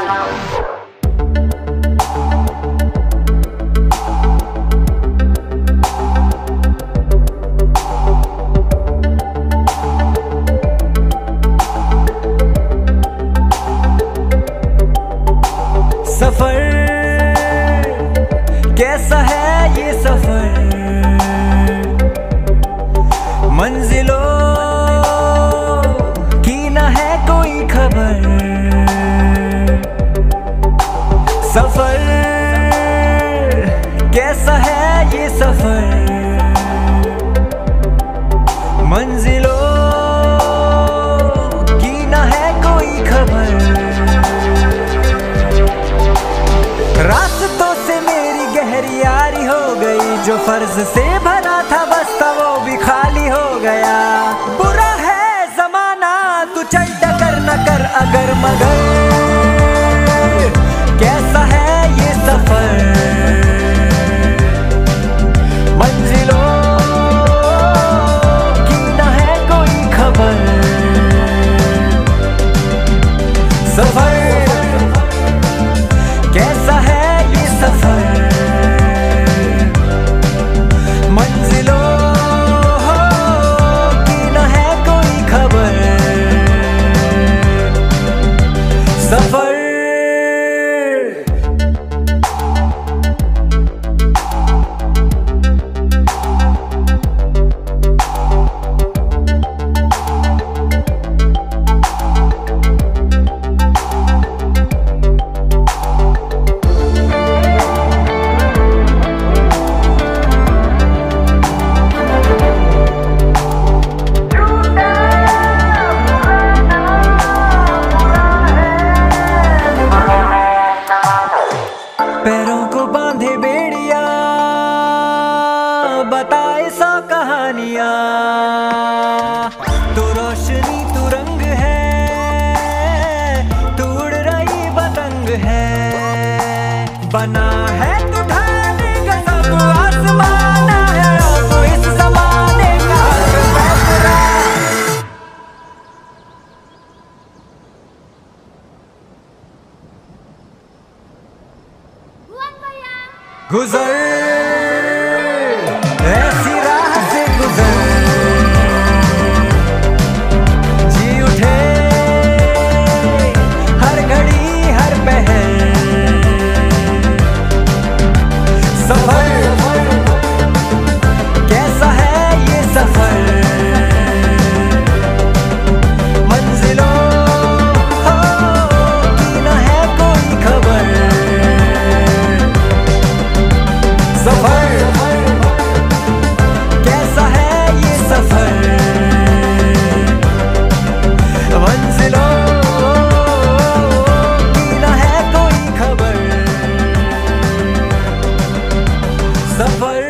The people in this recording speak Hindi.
सफर कैसा है ये सफर, मंजिलों की न है कोई खबर। सफर कैसा है ये सफर, मंजिलों की न है कोई खबर। रास्तों से मेरी गहरी यारी हो गई, जो फर्ज से भरा था बस्ता वो भी खाली हो गया। बुरा है जमाना तू चल टकर न कर अगर मगर, कैसा है ये सफर, मंजिलों की न है कोई खबर। सफर कैसा है ये सफर, मंजिलों की न है कोई खबर। सफर पैरों को बांधे बेड़िया, बताए सौ कहानियां। तू रोशनी तू रंग है, तू उड़ रही पतंग है। बना है तू ढाले का सब आसमान है, तू इस ज़माने का फैसला। गुजर ऐसी राह से गुजर, जी उठे हर घड़ी हर पहर। सफर कैसा है ये सफर, मंजिलों की न है कोई खबर। सफर कैसा है ये सफर, मंजिलों की न है कोई खबर। सफर